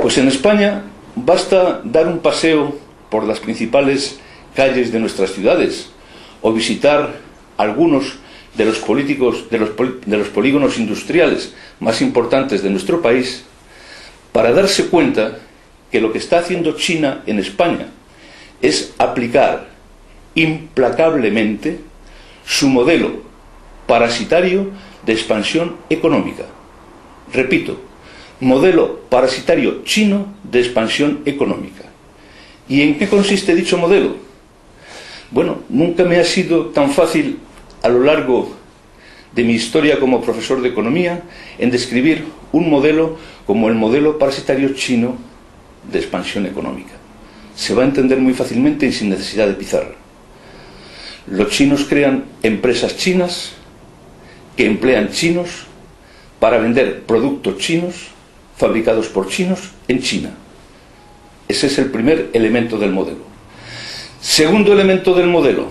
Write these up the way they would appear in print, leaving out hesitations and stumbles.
Pues en España basta dar un paseo por las principales calles de nuestras ciudades o visitar algunos de los polígonos industriales más importantes de nuestro país para darse cuenta que lo que está haciendo China en España es aplicar implacablemente su modelo parasitario de expansión económica. Repito, modelo parasitario chino de expansión económica. ¿Y en qué consiste dicho modelo? Bueno, nunca me ha sido tan fácil a lo largo de mi historia como profesor de economía en describir un modelo como el modelo parasitario chino de expansión económica. Se va a entender muy fácilmente y sin necesidad de pizarra. Los chinos crean empresas chinas que emplean chinos para vender productos chinos fabricados por chinos en China. Ese es el primer elemento del modelo. Segundo elemento del modelo: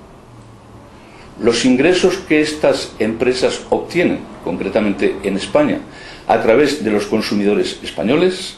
los ingresos que estas empresas obtienen, concretamente en España, a través de los consumidores españoles,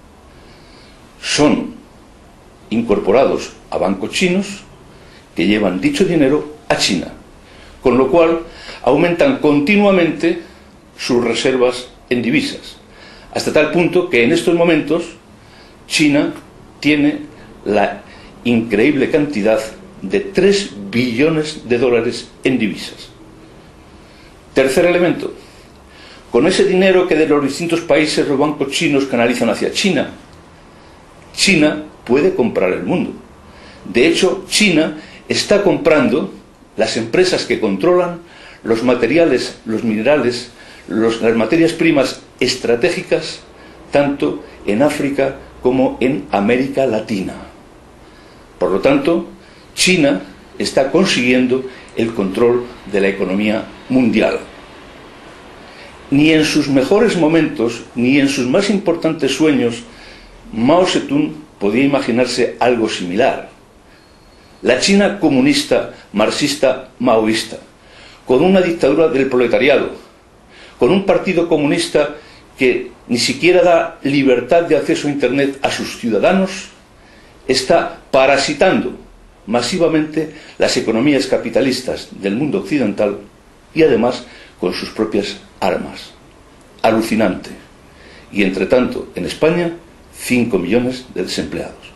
son incorporados a bancos chinos que llevan dicho dinero a China, con lo cual aumentan continuamente sus reservas en divisas, hasta tal punto que en estos momentos China tiene la increíble cantidad de 3 billones de dólares en divisas. Tercer elemento: con ese dinero que de los distintos países los bancos chinos canalizan hacia China, China puede comprar el mundo. De hecho, China está comprando las empresas que controlan los materiales, los minerales, las materias primas estratégicas, tanto en África como en América Latina. Por lo tanto, China está consiguiendo el control de la economía mundial. Ni en sus mejores momentos, ni en sus más importantes sueños, Mao Zedong podía imaginarse algo similar. La China comunista, marxista, maoísta, con una dictadura del proletariado, con un partido comunista que ni siquiera da libertad de acceso a Internet a sus ciudadanos, está parasitando masivamente las economías capitalistas del mundo occidental y además con sus propias armas. Alucinante. Y entre tanto, en España, 5 millones de desempleados.